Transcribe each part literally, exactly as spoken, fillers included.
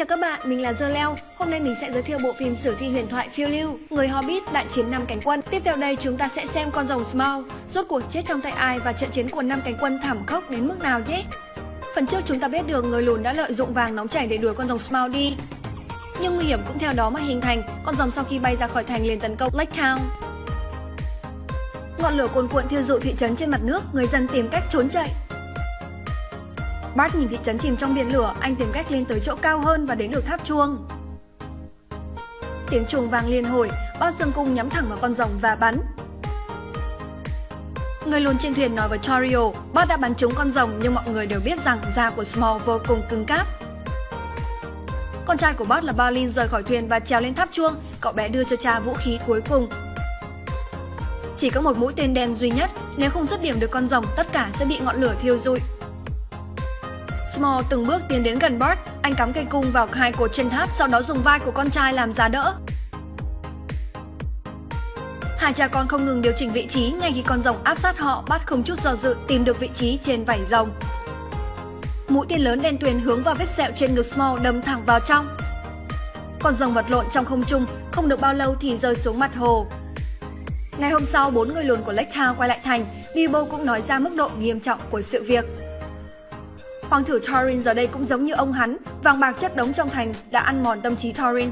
chào các bạn, mình là Dơ Leo. Hôm nay mình sẽ giới thiệu bộ phim sử thi huyền thoại phiêu lưu Người Hobbit đại chiến năm cánh quân. Tiếp theo đây chúng ta sẽ xem con rồng Smaug rốt cuộc chết trong tay ai và trận chiến của năm cánh quân thảm khốc đến mức nào nhé. Phần trước chúng ta biết được người lùn đã lợi dụng vàng nóng chảy để đuổi con rồng Smaug đi. Nhưng nguy hiểm cũng theo đó mà hình thành. Con rồng sau khi bay ra khỏi thành liền tấn công Lake Town. Ngọn lửa cuồn cuộn thiêu rụi thị trấn trên mặt nước, người dân tìm cách trốn chạy. Bart nhìn thị trấn chìm trong biển lửa, anh tìm cách lên tới chỗ cao hơn và đến được tháp chuông. Tiếng chuông vang liên hồi, Bart giương cung nhắm thẳng vào con rồng và bắn. Người lùn trên thuyền nói với Tauriel, Bart đã bắn trúng con rồng nhưng mọi người đều biết rằng da của Smaug vô cùng cứng cáp. Con trai của Bart là Balin rời khỏi thuyền và trèo lên tháp chuông, cậu bé đưa cho cha vũ khí cuối cùng. Chỉ có một mũi tên đen duy nhất, nếu không dứt điểm được con rồng, tất cả sẽ bị ngọn lửa thiêu rụi. Smaug từng bước tiến đến gần Bart, anh cắm cây cung vào hai cột trên tháp, sau đó dùng vai của con trai làm giá đỡ. Hai cha con không ngừng điều chỉnh vị trí, ngay khi con rồng áp sát họ, Bart không chút do dự tìm được vị trí trên vảy rồng. Mũi tên lớn đen tuyền hướng vào vết sẹo trên ngực Smaug đâm thẳng vào trong. Con rồng vật lộn trong không trung, không được bao lâu thì rơi xuống mặt hồ. Ngày hôm sau, bốn người lùn của Lake Town quay lại thành, Bilbo cũng nói ra mức độ nghiêm trọng của sự việc. Hoàng tử Thorin giờ đây cũng giống như ông hắn, vàng bạc chất đống trong thành đã ăn mòn tâm trí Thorin.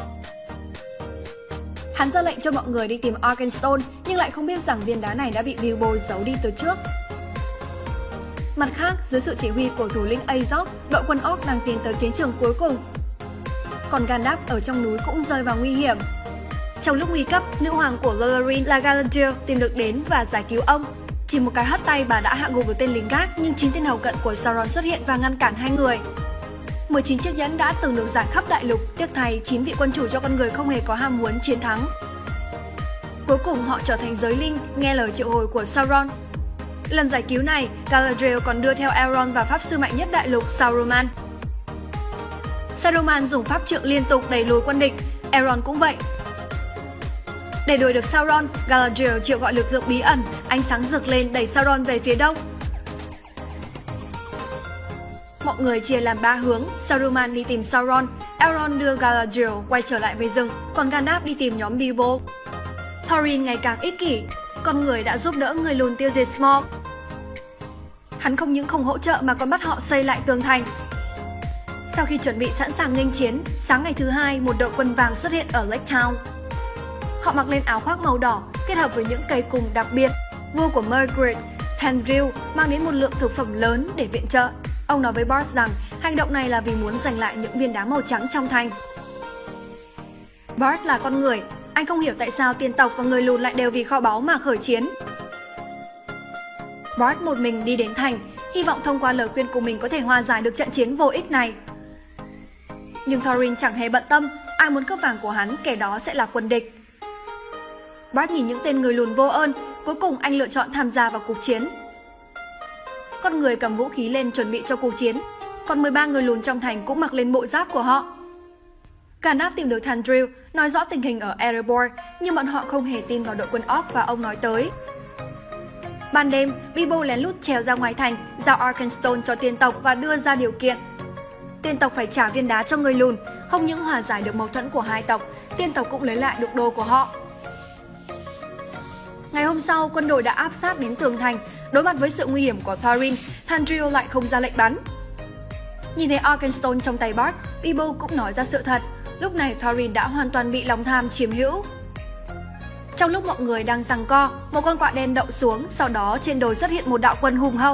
Hắn ra lệnh cho mọi người đi tìm Arkenstone, nhưng lại không biết rằng viên đá này đã bị Bilbo giấu đi từ trước. Mặt khác, dưới sự chỉ huy của thủ lĩnh Azog, đội quân Orc đang tiến tới chiến trường cuối cùng. Còn Gandalf ở trong núi cũng rơi vào nguy hiểm. Trong lúc nguy cấp, nữ hoàng của Lorien là Galadriel tìm được đến và giải cứu ông. Chỉ một cái hất tay bà đã hạ gục được tên lính gác, nhưng chín tên hầu cận của Sauron xuất hiện và ngăn cản hai người. mười chín chiếc nhẫn đã từng được giải khắp đại lục, tiếc thay chín vị quân chủ cho con người không hề có ham muốn chiến thắng. Cuối cùng họ trở thành giới linh, nghe lời triệu hồi của Sauron. Lần giải cứu này, Galadriel còn đưa theo Elrond và pháp sư mạnh nhất đại lục Saruman. Saruman dùng pháp trượng liên tục đẩy lùi quân địch, Elrond cũng vậy. Để đuổi được Sauron, Galadriel triệu gọi lực lượng bí ẩn, ánh sáng rực lên đẩy Sauron về phía đông. Mọi người chia làm ba hướng, Saruman đi tìm Sauron, Elrond đưa Galadriel quay trở lại với rừng, còn Gandalf đi tìm nhóm Bilbo. Thorin ngày càng ích kỷ, con người đã giúp đỡ người lùn tiêu diệt Smaug. Hắn không những không hỗ trợ mà còn bắt họ xây lại tường thành. Sau khi chuẩn bị sẵn sàng nghênh chiến, sáng ngày thứ hai, một đội quân vàng xuất hiện ở Lake Town. Họ mặc lên áo khoác màu đỏ, kết hợp với những cây cùng đặc biệt. Vua của Mirkwood, Thranduil, mang đến một lượng thực phẩm lớn để viện trợ. Ông nói với Bart rằng hành động này là vì muốn giành lại những viên đá màu trắng trong thành. Bart là con người, anh không hiểu tại sao tiên tộc và người lùn lại đều vì kho báu mà khởi chiến. Bart một mình đi đến thành, hy vọng thông qua lời khuyên của mình có thể hòa giải được trận chiến vô ích này. Nhưng Thorin chẳng hề bận tâm, ai muốn cướp vàng của hắn, kẻ đó sẽ là quân địch. Bart nhìn những tên người lùn vô ơn, cuối cùng anh lựa chọn tham gia vào cuộc chiến. Con người cầm vũ khí lên chuẩn bị cho cuộc chiến, còn mười ba người lùn trong thành cũng mặc lên bộ giáp của họ. Gandalf tìm được Thranduil, nói rõ tình hình ở Erebor, nhưng bọn họ không hề tin vào đội quân Orc và ông nói tới. Ban đêm, Bilbo lén lút trèo ra ngoài thành, giao Arkenstone cho tiên tộc và đưa ra điều kiện. Tiên tộc phải trả viên đá cho người lùn, không những hòa giải được mâu thuẫn của hai tộc, tiên tộc cũng lấy lại được đô của họ. Ngày hôm sau, quân đội đã áp sát đến tường thành. Đối mặt với sự nguy hiểm của Thorin, Thranduil lại không ra lệnh bắn. Nhìn thấy Arkenstone trong tay Bart, Bilbo cũng nói ra sự thật. Lúc này Thorin đã hoàn toàn bị lòng tham chiếm hữu. Trong lúc mọi người đang giằng co, một con quạ đen đậu xuống, sau đó trên đồi xuất hiện một đạo quân hùng hậu.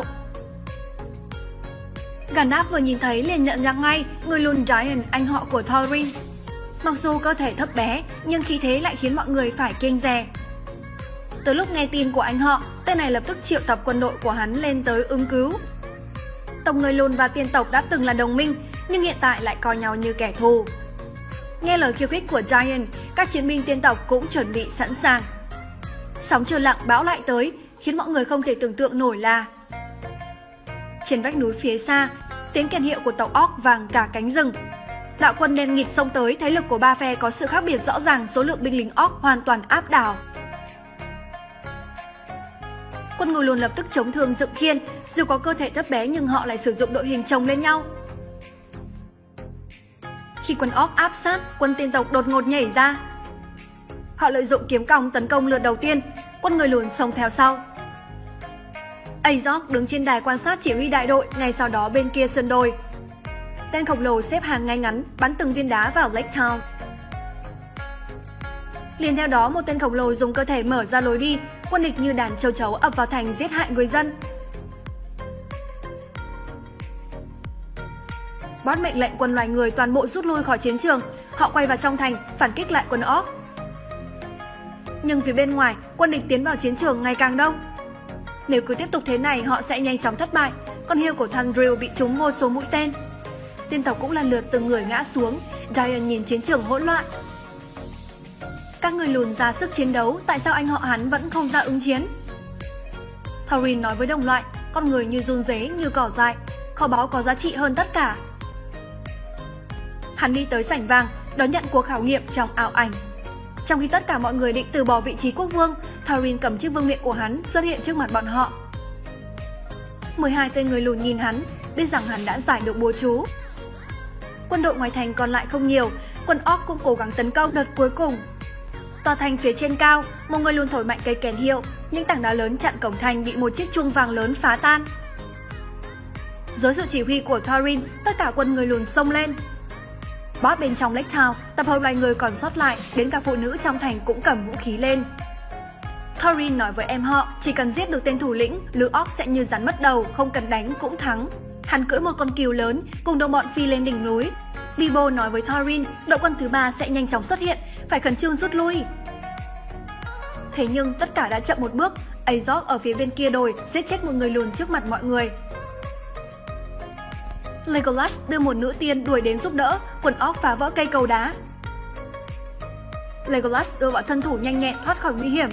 Gandalf vừa nhìn thấy liền nhận ra ngay người lùn Giant, anh họ của Thorin. Mặc dù cơ thể thấp bé, nhưng khí thế lại khiến mọi người phải kiêng dè. Từ lúc nghe tin của anh họ, tên này lập tức triệu tập quân đội của hắn lên tới ứng cứu. Tộc người lùn và tiên tộc đã từng là đồng minh, nhưng hiện tại lại coi nhau như kẻ thù. Nghe lời khiêu khích của Giant, các chiến binh tiên tộc cũng chuẩn bị sẵn sàng. Sóng trời lặng bão lại tới, khiến mọi người không thể tưởng tượng nổi là trên vách núi phía xa, tiếng kèn hiệu của tộc Orc vang cả cánh rừng. Đạo quân đen nghịt xông tới, thấy lực của ba phe có sự khác biệt rõ ràng, số lượng binh lính Orc hoàn toàn áp đảo. Quân người lùn lập tức chống thương dựng khiên, dù có cơ thể thấp bé nhưng họ lại sử dụng đội hình chồng lên nhau. Khi quân Orc áp sát, quân tiên tộc đột ngột nhảy ra. Họ lợi dụng kiếm cong tấn công lượt đầu tiên, quân người lùn xông theo sau. Azog đứng trên đài quan sát chỉ huy đại đội, ngay sau đó bên kia sườn đồi. Tên khổng lồ xếp hàng ngay ngắn, bắn từng viên đá vào Lake Town. Liền theo đó, một tên khổng lồ dùng cơ thể mở ra lối đi, quân địch như đàn châu chấu ập vào thành giết hại người dân. Boss mệnh lệnh quân loài người toàn bộ rút lui khỏi chiến trường, họ quay vào trong thành, phản kích lại quân Orc. Nhưng phía bên ngoài, quân địch tiến vào chiến trường ngày càng đông. Nếu cứ tiếp tục thế này, họ sẽ nhanh chóng thất bại, con hươu của Thundrill bị trúng vô số mũi tên. Tiên tộc cũng lần lượt từng người ngã xuống, Giant nhìn chiến trường hỗn loạn. Các người lùn ra sức chiến đấu, tại sao anh họ hắn vẫn không ra ứng chiến? Thorin nói với đồng loại, con người như run rế, như cỏ dại, kho báu có giá trị hơn tất cả. Hắn đi tới sảnh vàng, đón nhận cuộc khảo nghiệm trong ảo ảnh. Trong khi tất cả mọi người định từ bỏ vị trí quốc vương, Thorin cầm chiếc vương miện của hắn xuất hiện trước mặt bọn họ. mười hai tên người lùn nhìn hắn, biết rằng hắn đã giải được bùa chú. Quân đội ngoài thành còn lại không nhiều, quân Orc cũng cố gắng tấn công đợt cuối cùng. Tòa thành phía trên cao, một người lùn thổi mạnh cây kèn hiệu, những tảng đá lớn chặn cổng thành bị một chiếc chuông vàng lớn phá tan. Dưới sự chỉ huy của Thorin, tất cả quân người lùn xông lên. Boss bên trong Lake Town, tập hợp loài người còn sót lại, đến cả phụ nữ trong thành cũng cầm vũ khí lên. Thorin nói với em họ, chỉ cần giết được tên thủ lĩnh, lũ Orc sẽ như rắn mất đầu, không cần đánh cũng thắng. Hắn cưỡi một con cừu lớn, cùng đồng bọn phi lên đỉnh núi. Bilbo nói với Thorin, đội quân thứ ba sẽ nhanh chóng xuất hiện, phải khẩn trương rút lui. Thế nhưng tất cả đã chậm một bước, Azog ở phía bên kia đồi giết chết một người lùn trước mặt mọi người. Legolas đưa một nữ tiên đuổi đến giúp đỡ, quần Orc phá vỡ cây cầu đá. Legolas đưa bọn thân thủ nhanh nhẹn thoát khỏi nguy hiểm.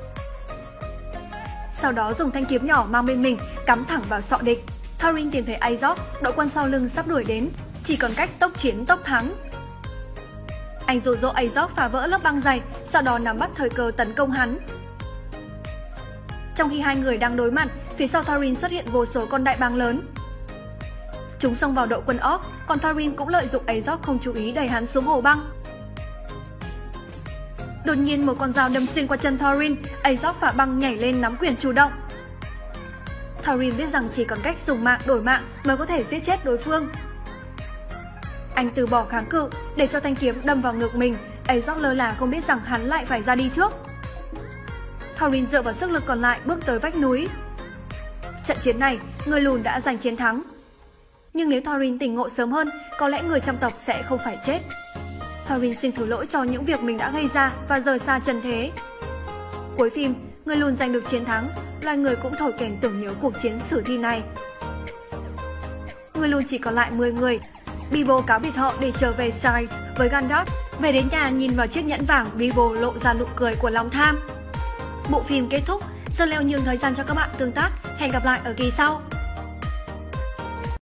Sau đó dùng thanh kiếm nhỏ mang bên mình cắm thẳng vào sọ địch. Thorin tìm thấy Azog, đội quân sau lưng sắp đuổi đến, chỉ còn cách tốc chiến tốc thắng. Anh dụ dỗ Azog phá vỡ lớp băng dày, sau đó nắm bắt thời cơ tấn công hắn. Trong khi hai người đang đối mặt, phía sau Thorin xuất hiện vô số con đại bàng lớn. Chúng xông vào đội quân Orc, còn Thorin cũng lợi dụng Azog không chú ý đẩy hắn xuống hồ băng. Đột nhiên một con dao đâm xuyên qua chân Thorin, Azog phá băng nhảy lên nắm quyền chủ động. Thorin biết rằng chỉ còn cách dùng mạng đổi mạng mới có thể giết chết đối phương. Anh từ bỏ kháng cự, để cho thanh kiếm đâm vào ngực mình. Azog lơ là không biết rằng hắn lại phải ra đi trước. Thorin dựa vào sức lực còn lại bước tới vách núi. Trận chiến này, người lùn đã giành chiến thắng. Nhưng nếu Thorin tỉnh ngộ sớm hơn, có lẽ người trong tộc sẽ không phải chết. Thorin xin thứ lỗi cho những việc mình đã gây ra và rời xa trần thế. Cuối phim, người lùn giành được chiến thắng, loài người cũng thổi kèn tưởng nhớ cuộc chiến sử thi này. Người lùn chỉ còn lại mười người. Bilbo cáo biệt họ để trở về Shires với Gandalf. Về đến nhà nhìn vào chiếc nhẫn vàng, Bilbo lộ ra nụ cười của lòng tham. Bộ phim kết thúc, Sơn Leo nhường thời gian cho các bạn tương tác. Hẹn gặp lại ở kỳ sau.